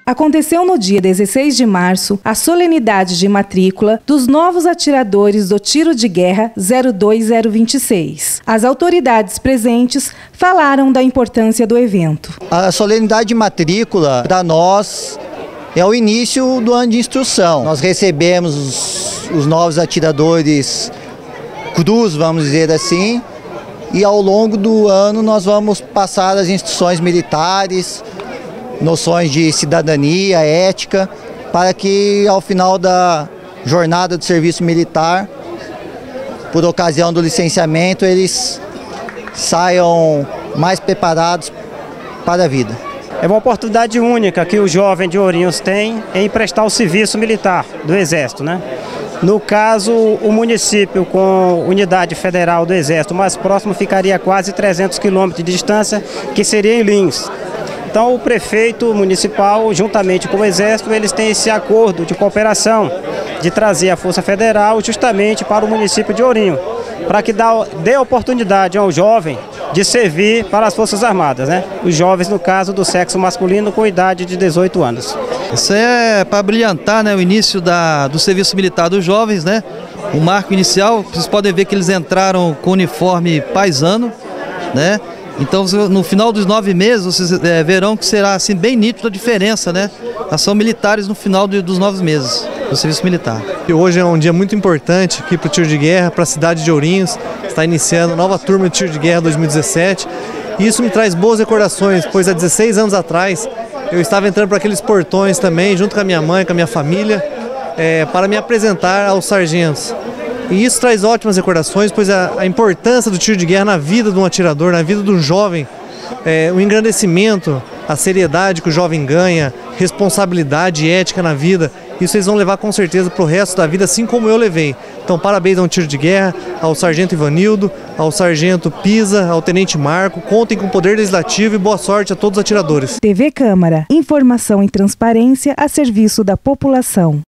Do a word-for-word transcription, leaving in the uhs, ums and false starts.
Aconteceu no dia dezesseis de março a solenidade de matrícula dos novos atiradores do Tiro de Guerra zero dois zero dois seis. As autoridades presentes falaram da importância do evento. A solenidade de matrícula, para nós, é o início do ano de instrução. Nós recebemos os, os novos atiradores cruz, vamos dizer assim, e ao longo do ano nós vamos passar as instruções militares, noções de cidadania, ética, para que ao final da jornada do serviço militar, por ocasião do licenciamento, eles saiam mais preparados para a vida. É uma oportunidade única que o jovem de Ourinhos tem em prestar o serviço militar do Exército, né? No caso, o município com unidade federal do Exército mais próximo ficaria a quase trezentos quilômetros de distância, que seria em Lins. Então o prefeito municipal, juntamente com o Exército, eles têm esse acordo de cooperação de trazer a Força Federal justamente para o município de Ourinhos, para que dê oportunidade ao jovem de servir para as Forças Armadas, né? Os jovens, no caso, do sexo masculino com idade de dezoito anos. Isso é para brilhantar, né, o início da, do serviço militar dos jovens, né? O marco inicial, vocês podem ver que eles entraram com uniforme paisano, né? Então, no final dos nove meses, vocês é, verão que será assim, bem nítida a diferença, né? Elas são militares no final de, dos nove meses do serviço militar. E hoje é um dia muito importante aqui para o Tiro de Guerra, para a cidade de Ourinhos. Está iniciando a nova turma de Tiro de Guerra dois mil e dezessete. E isso me traz boas recordações, pois há dezesseis anos atrás eu estava entrando para aqueles portões também, junto com a minha mãe, com a minha família, é, para me apresentar aos sargentos. E isso traz ótimas recordações, pois a, a importância do tiro de guerra na vida de um atirador, na vida de um jovem, é, o engrandecimento, a seriedade que o jovem ganha, responsabilidade e ética na vida, isso eles vão levar com certeza para o resto da vida, assim como eu levei. Então parabéns ao Tiro de Guerra, ao Sargento Ivanildo, ao Sargento Pisa, ao Tenente Marco, contem com o Poder Legislativo e boa sorte a todos os atiradores. T V Câmara, informação e transparência a serviço da população.